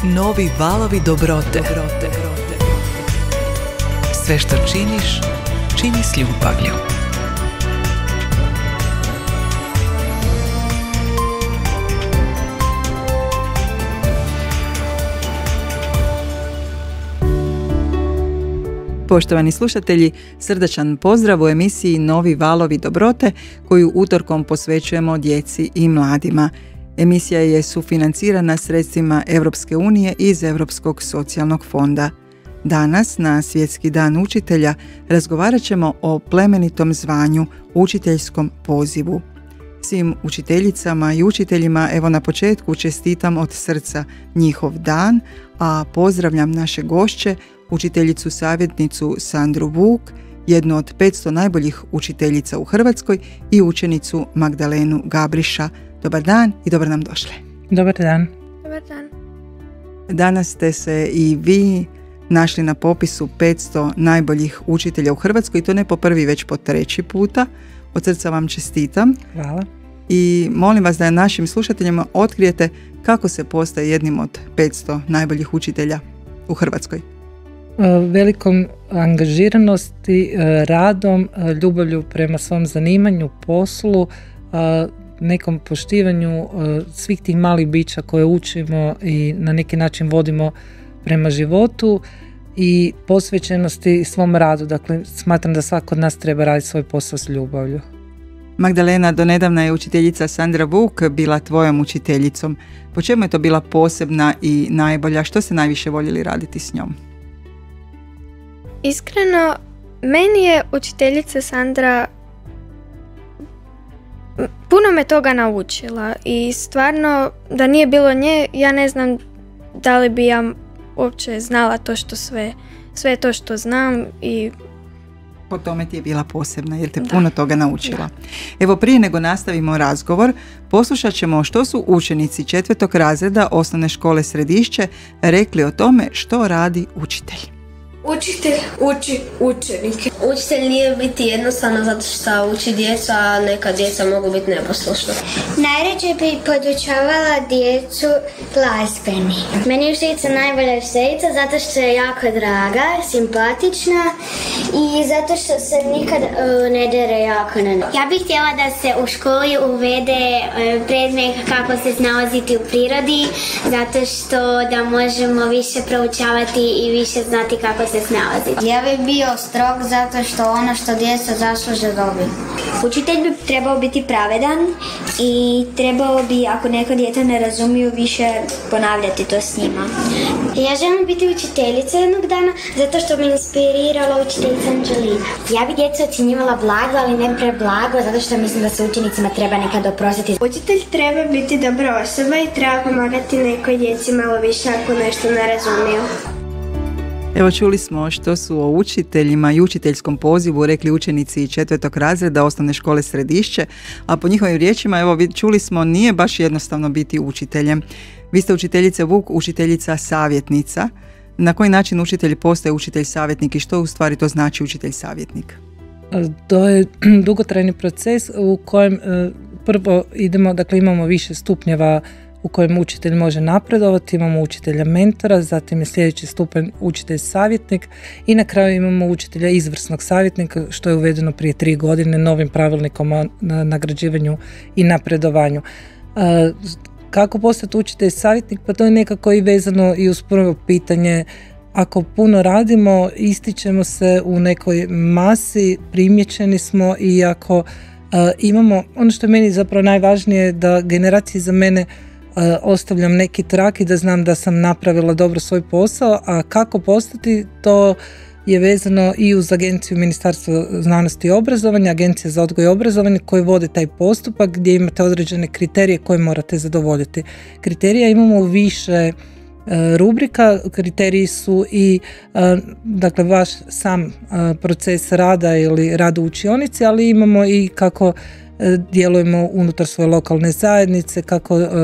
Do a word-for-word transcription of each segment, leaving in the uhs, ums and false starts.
Novi valovi dobrote. dobrote. Sve što činiš, čini s ljubavlju. Poštovani slušatelji, srdačan pozdrav u emisiji Novi valovi dobrote koju utorkom posvećujemo djeci i mladima. Emisija je sufinancirana sredstvima Europske unije iz Europskog socijalnog fonda. Danas, na Svjetski dan učitelja, razgovarat ćemo o plemenitom zvanju, učiteljskom pozivu. Svim učiteljicama i učiteljima evo na početku čestitam od srca njihov dan, a pozdravljam naše gošće, učiteljicu savjetnicu Sandru Vuk, jednu od petsto najboljih učiteljica u Hrvatskoj i učenicu Magdalenu Gabriša. Dobar dan i dobro nam došli. Dobar dan. Dobar dan. Danas ste se i vi našli na popisu petsto najboljih učitelja u Hrvatskoj i to ne po prvi, već po treći puta. Od srca vam čestitam. Hvala. I molim vas da našim slušateljima otkrijete kako se postaje jednim od petsto najboljih učitelja u Hrvatskoj. Velikom angažiranosti, radom, ljubavlju prema svom zanimanju, poslu, nekom poštivanju svih tih malih bića koje učimo i na neki način vodimo prema životu i posvećenosti svom radu. Dakle, smatram da svako od nas treba raditi svoj posao s ljubavlju. Magdalena, donedavna je učiteljica Sandra Vuk bila tvojom učiteljicom. Po čemu je to bila posebna i najbolja? Što ste najviše voljeli raditi s njom? Iskreno, meni je učiteljica Sandra puno me toga naučila i stvarno da nije bilo nje, ja ne znam da li bi ja uopće znala to što sve, sve to što znam i po tome ti je bila posebna jer te da. puno toga naučila. Da. Evo, prije nego nastavimo razgovor, poslušat ćemo što su učenici četvrtog razreda osnovne škole Središće rekli o tome što radi učitelj. Učitelj uči učenike. Učitelj nije biti jednostavno zato što uči djeca, a neka djeca mogu biti neposlušna. Najrađe bi podučavala djecu glazbeni. Meni je učiteljica najbolja učiteljica zato što je jako draga, simpatična i zato što se nikad uh, ne dere jako na nas. Ja bih htjela da se u školi uvede uh, predmet kako se snalaziti u prirodi, zato što da možemo više proučavati i više znati kako se snalaziti. Ja bih bio strog zato što ono što djeca zasluže dobiju. Učitelj bi trebao biti pravedan i trebao bi, ako neko dijete ne razumiju, više ponavljati to s njima. Ja želim biti učiteljica jednog dana zato što me inspirirala učiteljica Anđelina. Ja bi djecu ocjenjivala blago, ali ne preblago, zato što mislim da se učenicima treba nekad oprostiti. Učitelj treba biti dobra osoba i treba pomagati nekoj djeci malo više ako nešto ne razumiju. Evo, čuli smo što su o učiteljima i učiteljskom pozivu rekli učenici četvrtog razreda osnovne škole Središće, a po njihovim riječima, evo, čuli smo, nije baš jednostavno biti učiteljem. Vi ste učiteljica Vuk, učiteljica savjetnica. Na koji način učitelj postaje učitelj savjetnik i što u stvari to znači učitelj savjetnik? To je dugotrajni proces u kojem prvo idemo, dakle imamo više stupnjeva u kojem učitelj može napredovati, imamo učitelja mentora, zatim je sljedeći stupanj učitelj savjetnik i na kraju imamo učitelja izvrsnog savjetnika, što je uvedeno prije tri godine novim pravilnikom o nagrađivanju i napredovanju. Kako postati učitelj savjetnik? Pa to je nekako i vezano i uz prvo pitanje. Ako puno radimo, ističemo se u nekoj masi, primjećeni smo i ako uh, imamo, ono što je meni zapravo najvažnije, da generacije za mene Uh, ostavljam neki trak i da znam da sam napravila dobro svoj posao, a kako postati, to je vezano i uz Agenciju Ministarstva znanosti i obrazovanja, Agencija za odgoj i obrazovanje koji vode taj postupak gdje imate određene kriterije koje morate zadovoljiti. Kriterija imamo više uh, rubrika, kriteriji su i uh, dakle vaš sam uh, proces rada ili rad u učionici, ali imamo i kako djelujemo unutar svoje lokalne zajednice, kako uh,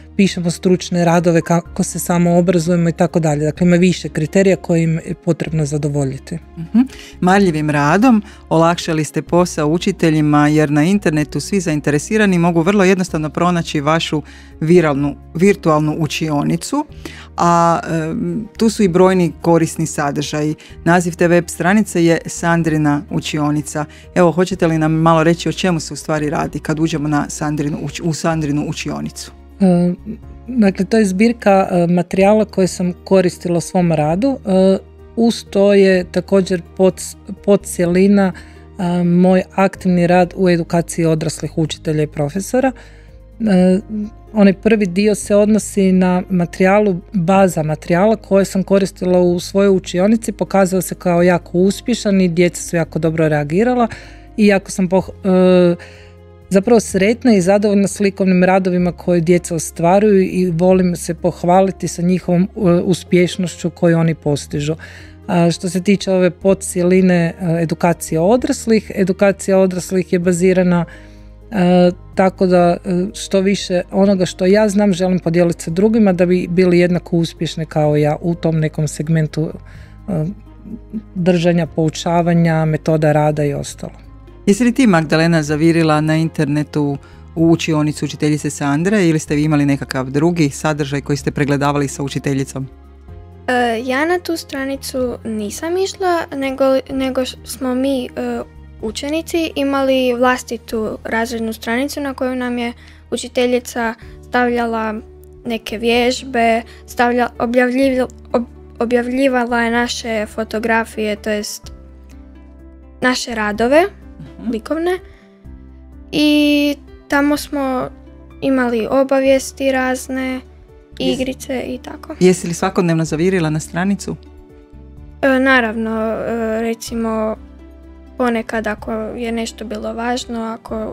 pišemo stručne radove, kako se samo obrazujemo i tako dalje. Dakle, ima više kriterija koje im je potrebno zadovoljiti. Uh-huh. Marljivim radom olakšali ste posao učiteljima jer na internetu svi zainteresirani mogu vrlo jednostavno pronaći vašu viralnu, virtualnu učionicu, a e, tu su i brojni korisni sadržaji. Naziv te web stranice je Sandrina učionica. Evo, hoćete li nam malo reći o čemu se u stvari radi kad uđemo na Sandrinu, u Sandrinu učionicu? E, dakle, to je zbirka e, materijala koje sam koristila u svom radu. E, uz to je također pod, pod cjelina e, moj aktivni rad u edukaciji odraslih učitelja i profesora. E, onaj prvi dio se odnosi na materijalu, baza materijala koje sam koristila u svojoj učionici, pokazao se kao jako uspješan i djeca su jako dobro reagirala i jako sam poh, e, zapravo sretna i zadovoljna s likovnim radovima koje djeca ostvaruju i volim se pohvaliti sa njihovom e, uspješnošću koju oni postižu. A što se tiče ove podcjeline edukacije odraslih, edukacija odraslih je bazirana E, tako da što više onoga što ja znam želim podijeliti sa drugima da bi bili jednako uspješni kao ja u tom nekom segmentu e, držanja, poučavanja, metoda rada i ostalo. Jesi li ti, Magdalena, zavirila na internetu u učionicu učiteljice Sandre ili ste vi imali nekakav drugi sadržaj koji ste pregledavali sa učiteljicom? E, ja na tu stranicu nisam išla, nego, nego smo mi e, učenici imali vlastitu razrednu stranicu na koju nam je učiteljica stavljala neke vježbe, stavlja, objavljivala, ob, objavljivala je naše fotografije, to jest naše radove, uh-huh. likovne, i tamo smo imali obavijesti razne, igrice i tako. Jesi li svakodnevno zavirila na stranicu? E, naravno, e, recimo ponekad ako je nešto bilo važno, ako,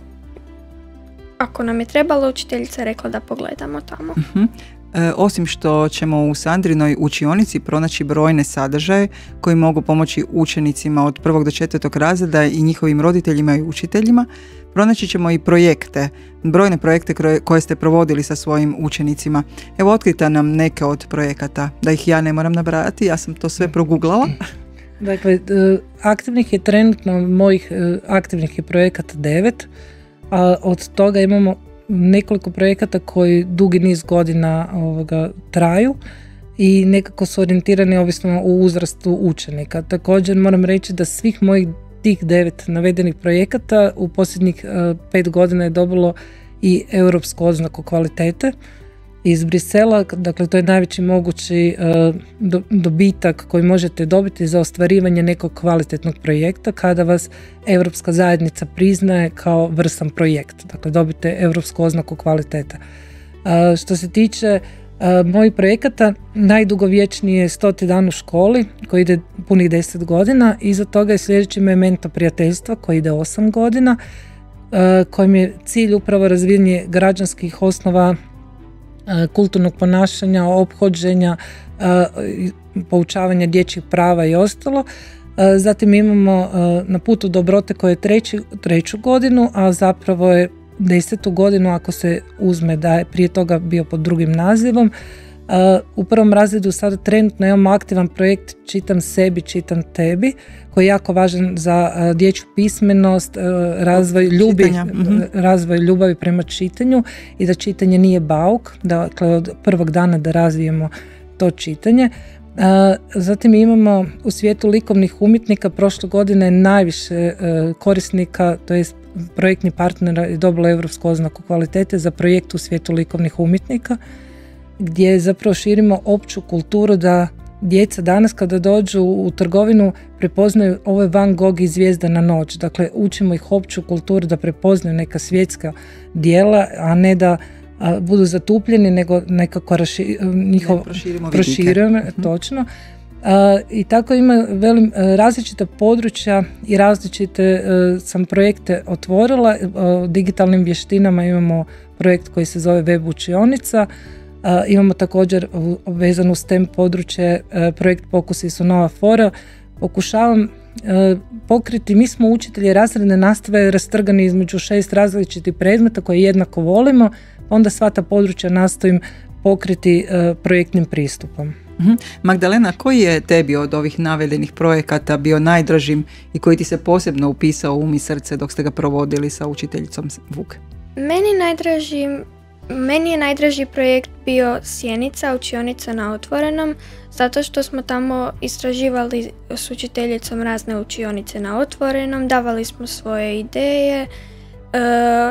ako nam je trebalo, učiteljica rekla da pogledamo tamo. Uh-huh. E, osim što ćemo u Sandrinoj učionici pronaći brojne sadržaje koji mogu pomoći učenicima od prvog do četvrtog razreda i njihovim roditeljima i učiteljima, pronaći ćemo i projekte, brojne projekte koje ste provodili sa svojim učenicima. Evo, otkrite nam neke od projekata, da ih ja ne moram nabrajati, ja sam to sve proguglala. Dakle, aktivnih je trenutno, mojih aktivnih je projekata devet, a od toga imamo nekoliko projekata koji dugi niz godina ovoga, traju i nekako su orijentirani ovisno u uzrastu učenika. Također moram reći da svih mojih tih devet navedenih projekata u posljednjih uh, pet godina je dobilo i europsku oznaku kvalitete iz Brisela. Dakle, to je najveći mogući uh, do, dobitak koji možete dobiti za ostvarivanje nekog kvalitetnog projekta kada vas Europska zajednica priznaje kao vrstan projekt. Dakle, dobite europsku oznaku kvalitete. Uh, što se tiče Uh, mojih projekata, najdugovječniji je stoti dan u školi koji ide punih deset godina, iza toga je sljedeći memento prijateljstva koji ide osam godina, uh, kojim je cilj upravo razvijanje građanskih osnova uh, kulturnog ponašanja, ophođenja, uh, poučavanja dječjih prava i ostalo. Uh, zatim imamo uh, Na putu dobrote koje je treći, treću godinu, a zapravo je desetu godinu ako se uzme da je prije toga bio pod drugim nazivom. Uh, u prvom razredu sada trenutno imamo aktivan projekt Čitam sebi, čitam tebi, koji je jako važan za uh, dječju pismenost, uh, razvoj, ljubi, mm-hmm. razvoj ljubavi prema čitanju i da čitanje nije bauk, dakle od prvog dana da razvijemo to čitanje. Uh, zatim imamo u svijetu likovnih umjetnika prošle godine najviše uh, korisnika, to jest projektni partner je dobilo europsku oznaku kvalitete za projekt u svijetu likovnih umjetnika, gdje zapravo širimo opću kulturu da djeca danas kada dođu u trgovinu prepoznaju ovo je Van Gogh i Zvijezdana noć. Dakle, učimo ih opću kulturu da prepoznaju neka svjetska djela, a ne da a, budu zatupljeni, nego nekako raši, njihov, ne, proširimo, proširimo točno. Uh, I tako ima velim, uh, različita područja i različite uh, sam projekte otvorila. Uh, digitalnim vještinama imamo projekt koji se zove Web učionica. Uh, imamo također vezano uz STEM područje uh, projekt Pokusi su nova fora. Pokušavam uh, pokriti, mi smo učitelji razredne nastave rastrgani između šest različitih predmeta koje jednako volimo, onda sva ta područja nastojim pokriti uh, projektnim pristupom. Uh-huh. Magdalena, koji je tebi od ovih navedenih projekata bio najdražim i koji ti se posebno upisao u um i srce dok ste ga provodili sa učiteljicom Vuk? Meni najdraži, meni je najdraži projekt bio Sjenica, učionica na otvorenom, zato što smo tamo istraživali s učiteljicom razne učionice na otvorenom, davali smo svoje ideje. Uh,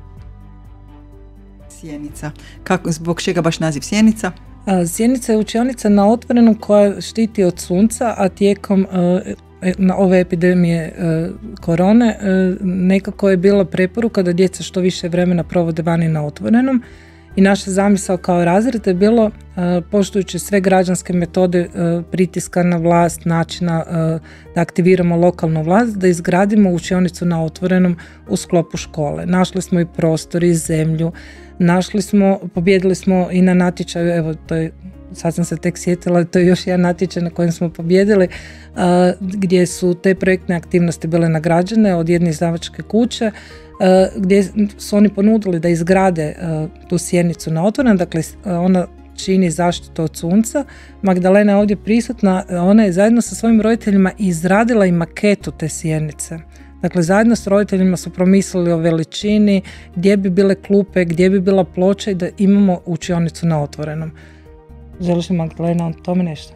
Sjenica. Kako, zbog čega baš naziv Sjenica? Sjenica je učionica na otvorenom koja štiti od sunca, a tijekom uh, na ove epidemije uh, korone uh, nekako je bila preporuka da djeca što više vremena provode vani na otvorenom i naša zamisao kao razred je bilo uh, poštujući sve građanske metode uh, pritiska na vlast, načina uh, da aktiviramo lokalnu vlast, da izgradimo učionicu na otvorenom u sklopu škole. Našli smo i prostor i zemlju, našli smo, pobjedili smo i na natječaju, evo to je, sad sam se tek sjetila, to je još jedan natječaj na kojem smo pobjedili, uh, gdje su te projektne aktivnosti bile nagrađene od jedne izdavačke kuće, uh, gdje su oni ponudili da izgrade uh, tu sjenicu na otvorenom, dakle uh, ona čini zaštitu od sunca. Magdalena je ovdje prisutna, ona je zajedno sa svojim roditeljima izradila i maketu te sjenice. Dakle, zajedno s roditeljima su promislili o veličini, gdje bi bile klupe, gdje bi bila ploča i da imamo učionicu na otvorenom. Želiš li, Magdalena, o tome nešto?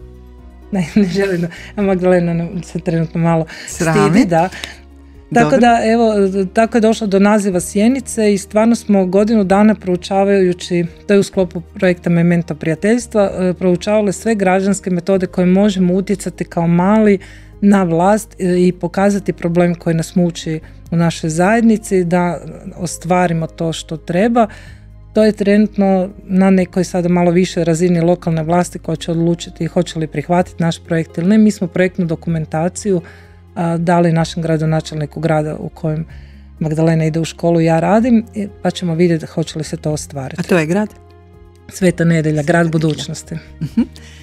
Ne, ne želim. A Magdalena se trenutno malo Srami. stidi, da. Tako Dobro. da, evo, tako je došlo do naziva Sjenice i stvarno smo godinu dana proučavajući, to je u sklopu projekta Memento prijateljstva, proučavali sve građanske metode koje možemo utjecati kao mali na vlast i pokazati problem koji nas muči u našoj zajednici, da ostvarimo to što treba. To je trenutno na nekoj sada malo više razini lokalne vlasti koja će odlučiti hoće li prihvatiti naš projekt ili ne. Mi smo projektnu dokumentaciju a, dali našem gradonačelniku grada u kojem Magdalena ide u školu i ja radim, pa ćemo vidjeti hoće li se to ostvariti. A to je grad? Sveta Nedjelja, grad budućnosti. Uh-huh.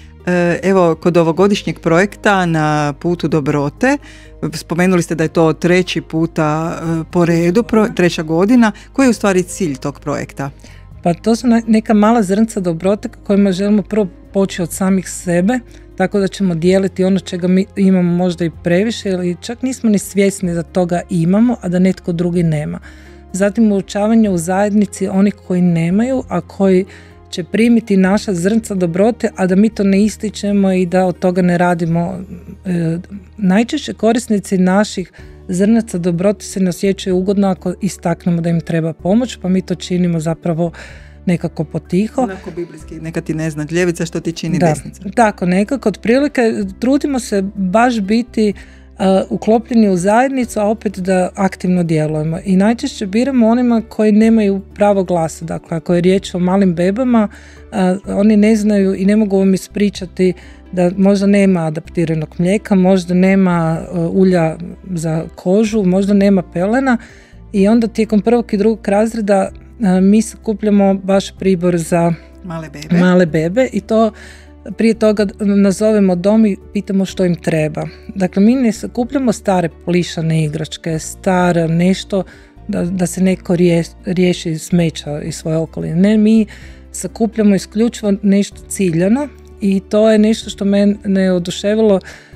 Evo, kod ovogodišnjeg projekta Na putu dobrote, spomenuli ste da je to treći puta po redu, treća godina. Koji je u stvari cilj tog projekta? Pa to su neka mala zrnca dobrote kojima želimo prvo poći od samih sebe, tako da ćemo dijeliti ono čega mi imamo možda i previše ili čak nismo ni svjesni da toga imamo, a da netko drugi nema. Zatim učavanje u zajednici onih koji nemaju, a koji će primiti naša zrnca dobrote, a da mi to ne ističemo i da od toga ne radimo. E, najčešće korisnici naših zrnaca dobrote se ne osjećaju ugodno ako istaknemo da im treba pomoć, pa mi to činimo zapravo nekako potiho. Onako biblijski, neka ti ne zna ljevica što ti čini da, desnica. Tako, nekako otprilike trudimo se baš biti uh, uklopljeni u zajednicu, a opet da aktivno djelujemo. I najčešće biramo onima koji nemaju pravo glasa. Dakle, ako je riječ o malim bebama, uh, oni ne znaju i ne mogu vam ispričati da možda nema adaptiranog mlijeka, možda nema uh, ulja za kožu, možda nema pelena i onda tijekom prvog i drugog razreda uh, mi sakupljamo baš pribor za male bebe. male bebe i to prije toga nazovemo dom i pitamo što im treba. Dakle, mi ne sakupljamo stare plišane igračke, stare nešto da, da se neko rije, riješi smeća iz svoje okoline. Ne, mi sakupljamo isključivo nešto ciljano i to je nešto što mene oduševilo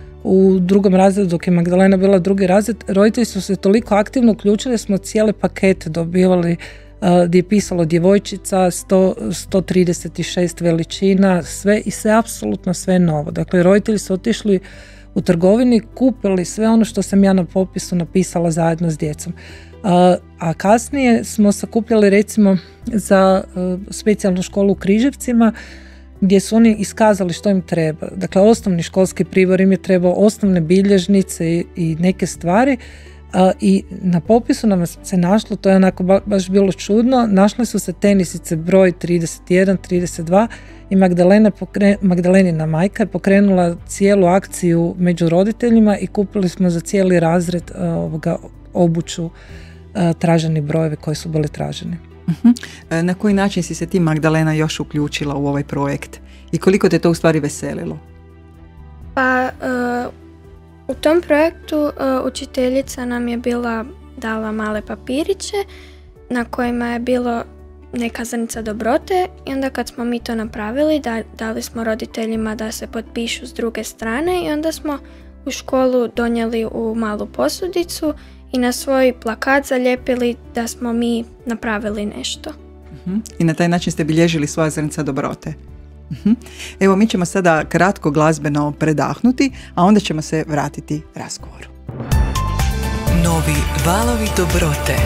u drugom razredu dok je Magdalena bila drugi razred. Roditelji su se toliko aktivno uključili, smo cijele pakete dobivali Uh, gdje je pisalo djevojčica, sto, sto trideset šest veličina, sve i sve, apsolutno sve novo. Dakle, roditelji su otišli u trgovini, kupili sve ono što sam ja na popisu napisala zajedno s djecom. Uh, a kasnije smo sakupljali recimo za uh, specijalnu školu u Križevcima, gdje su oni iskazali što im treba. Dakle, osnovni školski pribor im je trebao, osnovne bilježnice i, i neke stvari. Uh, i na popisu nam se našlo, to je onako ba, baš bilo čudno, našle su se tenisice broj trideset jedan, trideset dva i Magdalena pokre, Magdalenina majka je pokrenula cijelu akciju među roditeljima i kupili smo za cijeli razred uh, ovoga obuću uh, traženi brojevi koji su bili traženi. Uh-huh. Na koji način si se ti, Magdalena, još uključila u ovaj projekt i koliko te to u stvari veselilo? Pa uh... u tom projektu uh, učiteljica nam je bila dala male papiriće na kojima je bilo neka zrnca dobrote i onda kad smo mi to napravili, da, dali smo roditeljima da se potpišu s druge strane i onda smo u školu donijeli u malu posudicu i na svoj plakat zalijepili da smo mi napravili nešto. Uh-huh. I na taj način ste bilježili svoja zrnca dobrote. Uh-huh. Evo, mi ćemo sada kratko glazbeno predahnuti, a onda ćemo se vratiti razgovoru. Novi valovi dobrote.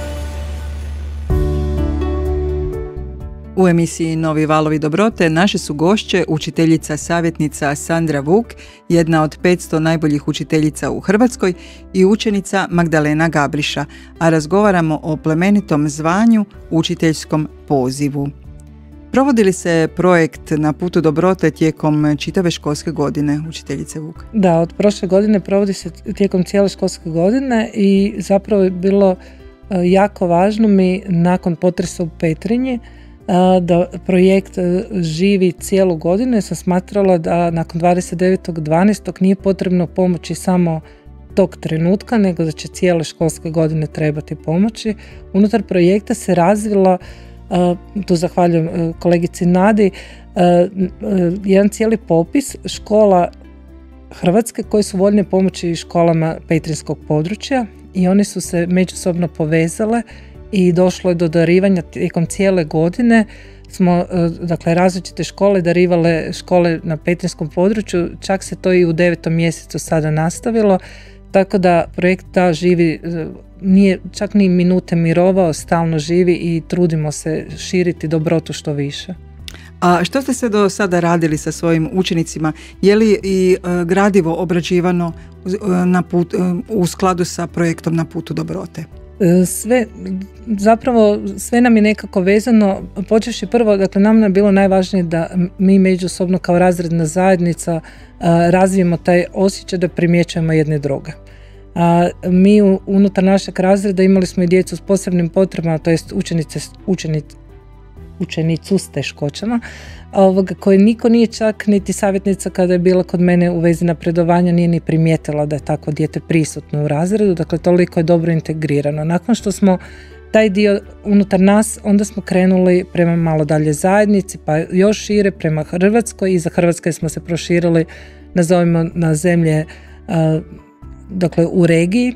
U emisiji Novi valovi dobrote naše su gošće učiteljica savjetnica Sandra Vuk, jedna od petsto najboljih učiteljica u Hrvatskoj, i učenica Magdalena Gabriša, a razgovaramo o plemenitom zvanju, učiteljskom pozivu. Provodi li se projekt Na putu dobrote tijekom čitave školske godine, učiteljice Vuk? Da, od prošle godine provodi se tijekom cijele školske godine i zapravo je bilo jako važno mi nakon potresa u Petrinji da projekt živi cijelu godinu. Ja sam smatrala da nakon dvadeset devetog dvanaestog nije potrebno pomoći samo tog trenutka, nego da će cijele školske godine trebati pomoći. Unutar projekta se razvila, tu zahvaljujem kolegici Nadi, jedan cijeli popis škola Hrvatske koje su voljne pomoći školama petrinjskog područja i one su se međusobno povezale i došlo je do darivanja tijekom cijele godine. Smo, dakle, različite škole darivale škole na petrinjskom području, čak se to i u devetom mjesecu sada nastavilo, tako da projekt da živi, nije čak ni minute mirovao, stalno živi i trudimo se širiti dobrotu što više. A što ste se do sada radili sa svojim učenicima? Je li i e, gradivo obrađivano e, na put, e, u skladu sa projektom Na putu dobrote? Sve, zapravo sve nam je nekako vezano, počevši prvo, dakle nam je bilo najvažnije da mi međusobno kao razredna zajednica a, razvijemo taj osjećaj da primjećujemo jedne druge. A, mi u, unutar našeg razreda imali smo i djecu s posebnim potrebama, to jest učenice, učenice, učenicu s teškoćama, ovoga, koje niko nije, čak niti savjetnica kada je bila kod mene u vezi napredovanja nije ni primijetila da je tako dijete prisutno u razredu, dakle toliko je dobro integrirano. Nakon što smo taj dio unutar nas, onda smo krenuli prema malo dalje zajednici, pa još šire prema Hrvatskoj, i za Hrvatske smo se proširili, nazovimo, na zemlje uh, dakle u regiji.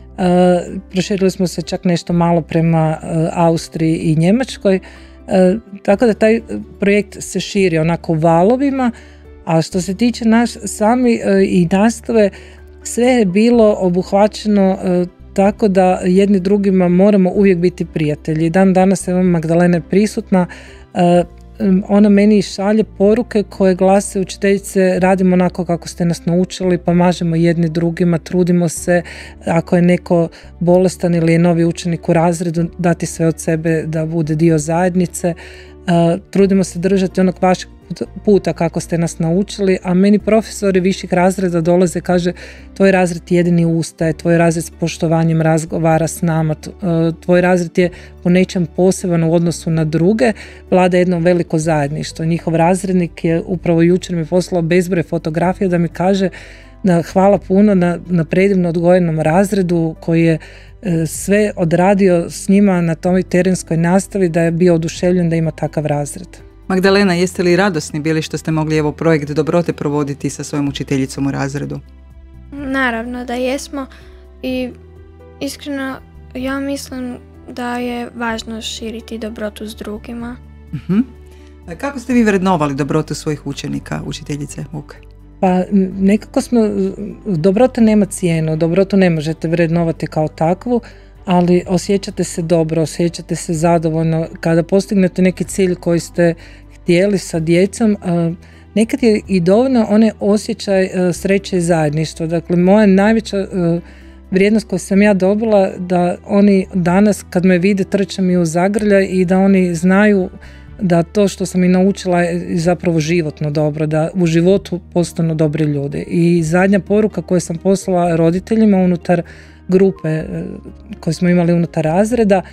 Uh, proširili smo se čak nešto malo prema uh, Austriji i Njemačkoj. E, tako da taj projekt se širi onako u valovima, a što se tiče naš sami e, i nastave, sve je bilo obuhvaćeno e, tako da jedni drugima moramo uvijek biti prijatelji. Dan danas evo Magdalena je prisutna, e, ona meni šalje poruke koje glase: učiteljice, radimo onako kako ste nas naučili, pomažemo jedni drugima, trudimo se, ako je neko bolestan ili je novi učenik u razredu, dati sve od sebe da bude dio zajednice. Uh, trudimo se držati onog vašeg puta kako ste nas naučili, a meni profesori viših razreda dolaze, kaže: tvoj razred jedini ustaje, tvoj razred s poštovanjem razgovara s nama, tvoj razred je po nečem poseban u odnosu na druge, vlada jedno veliko zajedništvo. Njihov razrednik je upravo jučer mi poslao bezbroj fotografija da mi kaže da hvala puno na, na predivno odgojenom razredu koji je e, sve odradio s njima na toj terenskoj nastavi, da je bio oduševljen da ima takav razred. Magdalena, jeste li radosni bili što ste mogli evo projekt dobrote provoditi sa svojom učiteljicom u razredu? Naravno da jesmo, i iskreno ja mislim da je važno širiti dobrotu s drugima. Uh-huh. Kako ste vi vrednovali dobrotu svojih učenika, učiteljice Vuk? Pa nekako smo, dobrota nema cijenu, dobrotu ne možete vrednovati kao takvu, ali osjećate se dobro, osjećate se zadovoljno kada postignete neki cilj koji ste htjeli sa djecom. Nekad je i dovoljno onaj osjećaj sreće i zajedništva. Dakle, moja najveća vrijednost koju sam ja dobila, da oni danas kad me vide trče mi u zagrljaj i da oni znaju da to što sam i naučila je zapravo životno dobro, da u životu postanu dobri ljudi. I zadnja poruka koju sam poslala roditeljima unutar grupe koje smo imali unutar razreda,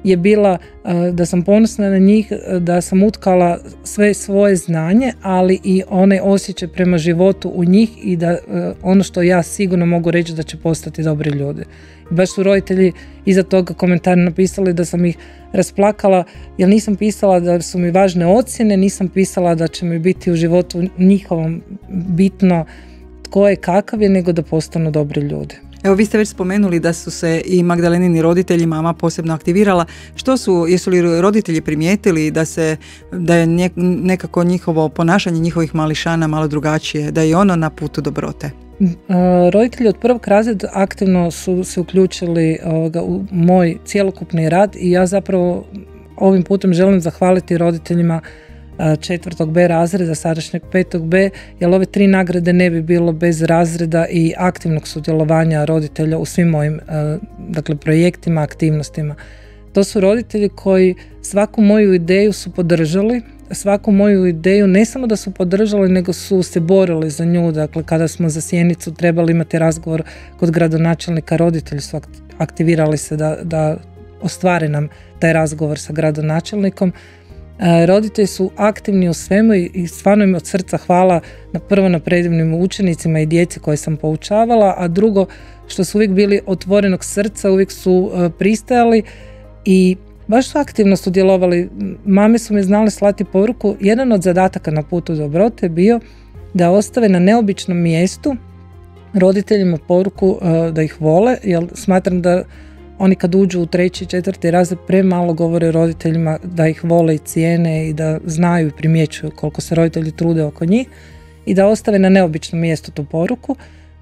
je bila da sam ponosna na njih, da sam utkala sve svoje znanje, ali i onaj osjećaj prema životu u njih i da ono što ja sigurno mogu reći da će postati dobri ljudi. Baš su roditelji iza toga komentar napisali da sam ih rasplakala, jer nisam pisala da su mi važne ocjene, nisam pisala da će mi biti u životu njihovom bitno tko je kakav je, nego da postanu dobri ljudi. Evo, vi ste već spomenuli da su se i Magdalenini roditelji, mama posebno aktivirala. Što su, jesu li roditelji primijetili da se, da je nekako njihovo ponašanje njihovih mališana malo drugačije, da je ono na putu dobrote? Uh, roditelji od prvog razreda aktivno su se uključili uh, u moj cjelokupni rad i ja zapravo ovim putem želim zahvaliti roditeljima četvrtog B razreda, sadašnjeg petog B, jer ove tri nagrade ne bi bilo bez razreda i aktivnog sudjelovanja roditelja u svim mojim dakle, projektima, aktivnostima. To su roditelji koji svaku moju ideju su podržali, svaku moju ideju ne samo da su podržali, nego su se borili za nju. Dakle, kada smo za Sjenicu trebali imati razgovor kod gradonačelnika, roditelji su aktivirali se da, da ostvare nam taj razgovor sa gradonačelnikom. Roditelji su aktivni u svemu i stvarno im od srca hvala na prvo na predivnim učenicima i djeci koje sam poučavala, a drugo što su uvijek bili otvorenog srca, uvijek su pristajali i baš su aktivno sudjelovali. Mame su mi znale slati poruku. Jedan od zadataka na putu dobrote je bio da ostave na neobičnom mjestu roditeljima poruku da ih vole, jer smatram da oni kad uđu u treći, četvrti razred premalo govore roditeljima da ih vole i cijene i da znaju i primjećuju koliko se roditelji trude oko njih i da ostave na neobičnom mjestu tu poruku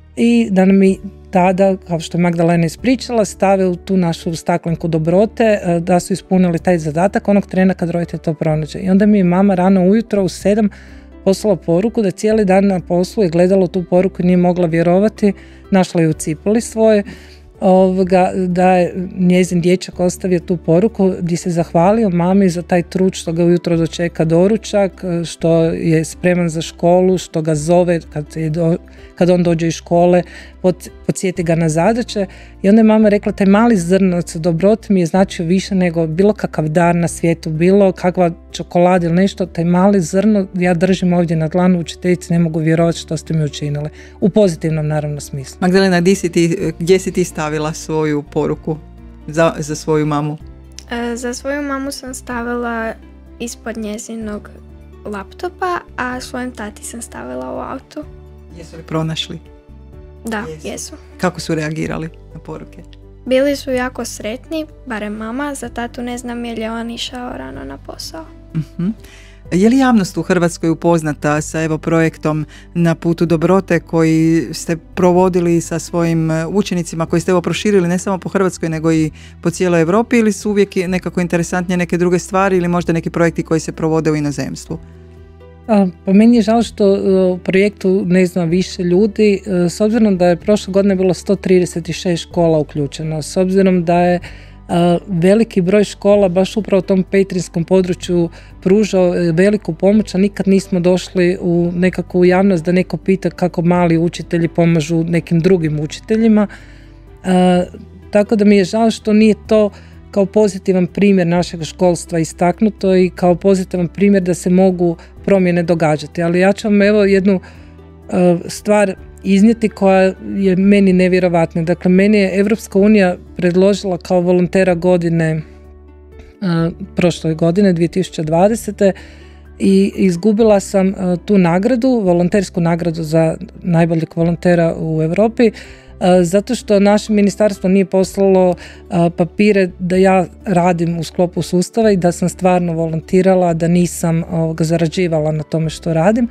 i da nam i tada, kao što je Magdalena ispričala, stave u tu našu staklenku dobrote, da su ispunili taj zadatak onog trena kad roditelj to pronađe. I onda mi je mama rano ujutro u sedam poslala poruku da cijeli dan na poslu je gledala tu poruku i nije mogla vjerovati, našla je u cipeli svoje, Ovoga, da je njezin dječak ostavio tu poruku gdje se zahvalio mami za taj trud što ga ujutro dočeka doručak, što je spreman za školu, što ga zove kad, je do, kad on dođe iz škole, pod, podsjeti ga na zadaće. I onda je mama rekla, taj mali zrnac dobrote mi je značio više nego bilo kakav dar na svijetu, bilo kakva čokolada ili nešto, taj mali zrno ja držim ovdje na dlanu, učiteljice, ne mogu vjerovati što ste mi učinili. U pozitivnom naravno smislu. Magdalena, gdje si ti, gdje si ti stavila svoju poruku za, za svoju mamu? E, za svoju mamu sam stavila ispod njezinog laptopa, a svojem tati sam stavila u autu. Jesu li pronašli? Da, jesu. jesu. Kako su reagirali na poruke? Bili su jako sretni, barem mama, za tatu ne znam je li on išao rano na posao. Uh-huh. Je li javnost u Hrvatskoj upoznata sa evo projektom Na putu dobrote koji ste provodili sa svojim učenicima, koji ste evo proširili ne samo po Hrvatskoj nego i po cijeloj Europi, ili su uvijek nekako interesantnije neke druge stvari ili možda neki projekti koji se provode u inozemstvu? A, pa meni je žao što u projektu ne zna više ljudi, s obzirom da je prošle godine bilo sto trideset šest škola uključeno, s obzirom da je a, veliki broj škola baš upravo u tom petrinjskom području pružao veliku pomoć, a nikad nismo došli u nekakvu javnost da neko pita kako mali učitelji pomažu nekim drugim učiteljima. A, tako da mi je žao što nije to kao pozitivan primjer našeg školstva istaknuto i kao pozitivan primjer da se mogu promjene događati. Ali ja ću vam evo jednu uh, stvar iznijeti koja je meni nevjerovatna. Dakle, meni je Europska unija predložila kao volontera godine uh, prošle godine, dvije tisuće dvadesete i izgubila sam uh, tu nagradu, volontersku nagradu za najboljeg volontera u Europi, zato što naše ministarstvo nije poslalo papire da ja radim u sklopu sustava i da sam stvarno volontirala, da nisam ovoga, zarađivala na tome što radim.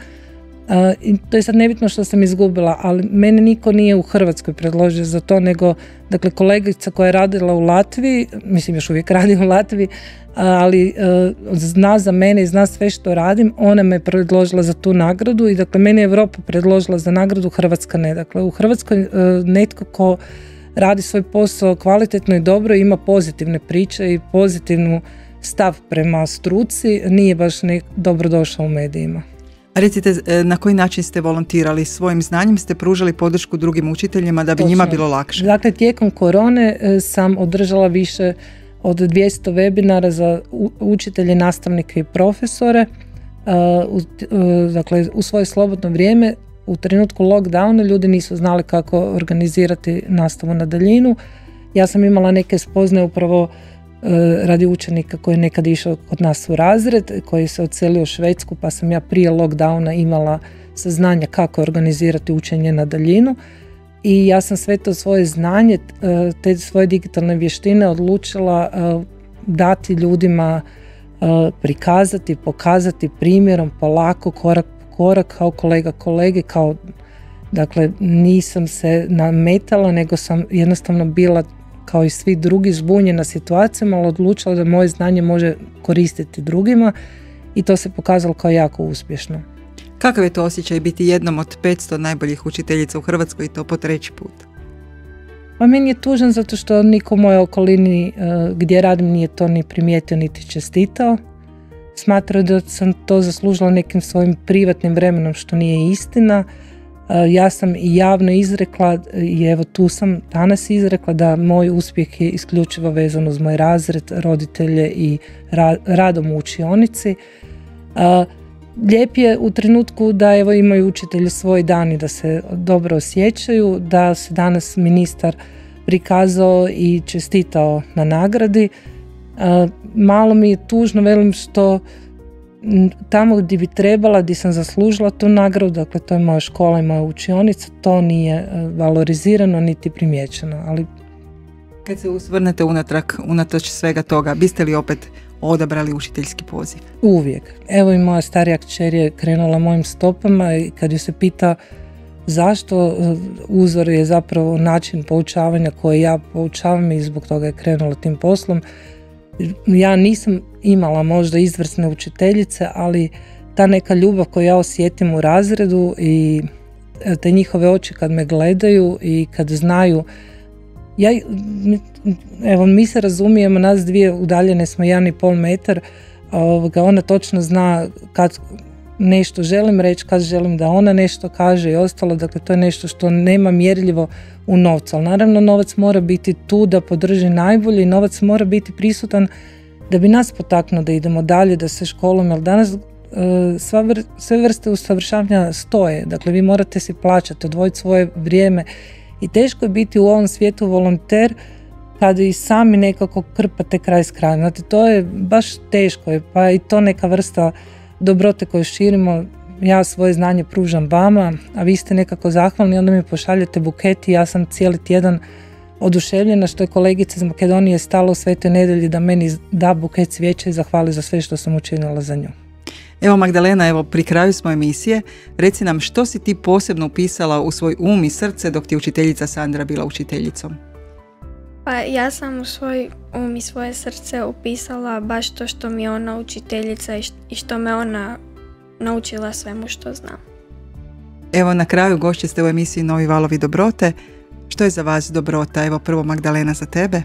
I to je sad nebitno što sam izgubila, ali mene niko nije u Hrvatskoj predložio za to, nego dakle, kolegica koja je radila u Latviji, mislim još uvijek radi u Latviji, ali uh, zna za mene i zna sve što radim, ona me predložila za tu nagradu i dakle mene je Europa predložila za nagradu, Hrvatska ne. Dakle u Hrvatskoj uh, netko ko radi svoj posao kvalitetno i dobro, ima pozitivne priče i pozitivnu stav prema struci, nije baš ne, dobro došao u medijima. A recite, na koji način ste volontirali? Svojim znanjem ste pružali podršku drugim učiteljima da bi Točno. njima bilo lakše? Dakle, tijekom korone sam održala više od dvjesto webinara za učitelje, nastavnike i profesore. Uh, uh, dakle, u svoje slobodno vrijeme, u trenutku lockdowna, ljudi nisu znali kako organizirati nastavu na daljinu. Ja sam imala neke spoznaje upravo uh, radi učenika koji je nekad išao kod nas u razred, koji se odselio u Švedsku, pa sam ja prije lockdowna imala saznanja kako organizirati učenje na daljinu. I ja sam sve to svoje znanje, te svoje digitalne vještine odlučila dati ljudima, prikazati, pokazati primjerom, polako, korak po korak, kao kolega kolege, kao, dakle, nisam se nametala, nego sam jednostavno bila, kao i svi drugi, zbunjena situacijama, ali odlučila da moje znanje može koristiti drugima i to se pokazalo kao jako uspješno. Kakav je to osjećaj biti jednom od petsto najboljih učiteljica u Hrvatskoj i to po treći put? Pa meni je tužan zato što niko u mojoj okolini uh, gdje radim nije to ni primijetio niti čestitao. Smatraju da sam to zaslužila nekim svojim privatnim vremenom, što nije istina. Uh, ja sam i javno izrekla i evo tu sam danas izrekla da moj uspjeh je isključivo vezan uz moj razred, roditelje i ra- radom u učionici. Uh, Lijep je u trenutku da evo imaju učitelji svoj dan i da se dobro osjećaju, da se danas ministar prikazao i čestitao na nagradi. E, malo mi je tužno, velim, što tamo gdje bi trebala, gdje sam zaslužila tu nagradu, dakle to je moja škola i moja učionica, to nije valorizirano niti primijećeno. Ali kad se usvrnete unatrag, unatoč svega toga, biste li opet odabrali učiteljski poziv? Uvijek. Evo i moja starija kćer je krenula mojim stopama i kad ju se pita zašto, uzor je zapravo način poučavanja koji ja poučavam i zbog toga je krenula tim poslom. Ja nisam imala možda izvrsne učiteljice, ali ta neka ljubav koju ja osjetim u razredu i te njihove oči kad me gledaju i kad znaju. Ja, evo, mi se razumijemo, nas dvije udaljene smo jedan i pol metar, ovoga, ona točno zna kad nešto želim reći, kad želim da ona nešto kaže i ostalo, dakle to je nešto što nema mjerljivo u novcu, ali naravno novac mora biti tu da podrži najbolje i novac mora biti prisutan da bi nas potaknuo da idemo dalje, da se školujemo, jer danas sva vr- sve vrste usavršavanja stoje, dakle vi morate si plaćati, odvojiti svoje vrijeme. I teško je biti u ovom svijetu volonter kad i sami nekako krpate kraj s krajem. Znate, to je baš teško, pa i to neka vrsta dobrote koju širimo. Ja svoje znanje pružam vama, a vi ste nekako zahvalni, onda mi pošaljete buket i ja sam cijeli tjedan oduševljena što je kolegica iz Makedonije stala u Svetoj Nedelji da meni da buket cvijeća i zahvali za sve što sam učinila za nju. Evo Magdalena, evo pri kraju smo emisije, reci nam što si ti posebno upisala u svoj um i srce dok ti je učiteljica Sandra bila učiteljicom? Pa ja sam u svoj um i svoje srce upisala baš to što mi je ona učiteljica i što me ona naučila svemu što znam. Evo na kraju gošće ste u emisiji Novi valovi dobrote. Što je za vas dobrota? Evo prvo Magdalena, za tebe.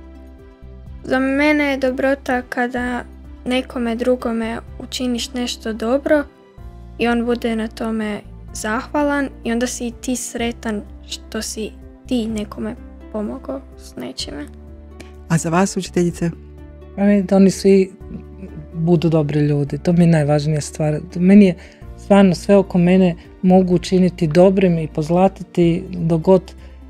Za mene je dobrota kada nekome drugome učiniš nešto dobro i on bude na tome zahvalan i onda si i ti sretan što si ti nekome pomogao s nečime. A za vas, učiteljice? Da oni svi budu dobri ljudi, to mi je najvažnija stvar. Meni je stvarno sve oko mene mogu učiniti dobrim i pozlatiti dok god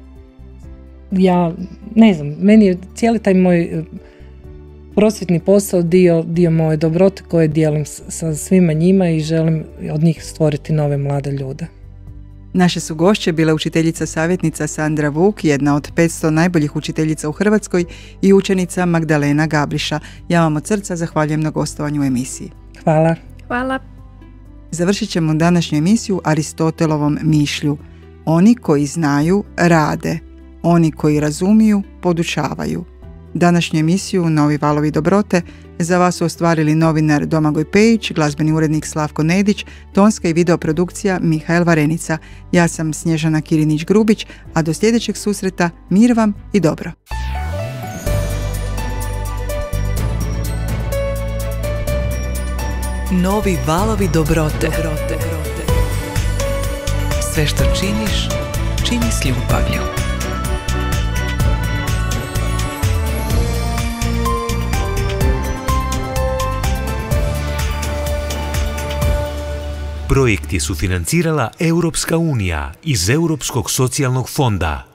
ja, ne znam, meni je cijeli taj moj prosvjetni posao dio, dio moje dobrote koje dijelim sa svima njima i želim od njih stvoriti nove mlade ljude. Naše su gošće bile učiteljica savjetnica Sandra Vuk, jedna od petsto najboljih učiteljica u Hrvatskoj, i učenica Magdalena Gabriša. Ja vam od srca zahvaljujem na gostovanju u emisiji. Hvala. Hvala. Završit ćemo današnju emisiju Aristotelovom mišlju. Oni koji znaju, rade. Oni koji razumiju, podučavaju. Današnju emisiju Novi valovi dobrote za vas su ostvarili novinar Domagoj Pejić, glazbeni urednik Slavko Nedić, tonska i videoprodukcija Mihael Varenica. Ja sam Snježana Kirinić-Grubić, a do sljedećeg susreta mir vam i dobro. Novi valovi dobrote. Sve što činiš, čini s ljubavlju. Projekt je sufinancirala Europska unija iz Europskog socijalnog fonda.